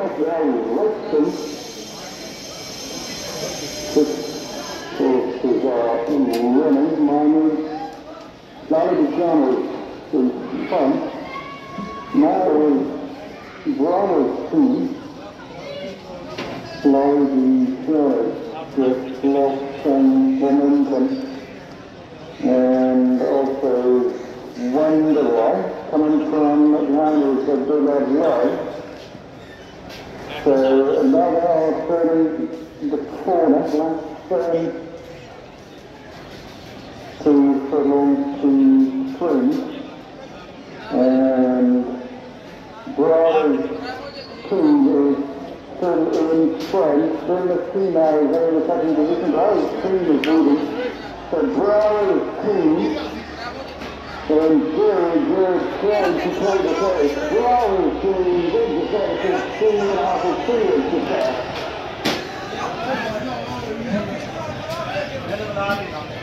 Ridden, which is running, minus Larry Johnny in front. Now is Bravo's team, Larry Johnny, just lost some momentum, and also Wonderboy coming from Linus of Billard. So now they are turning the corner, last turn, 2 furlong to 3, and Bravo's team is still in front, still the females are in the second position. Bravo's team is moving, so Bravo's team and very good play to play the face. Bravo's team wins the face, 16.5 field to pass.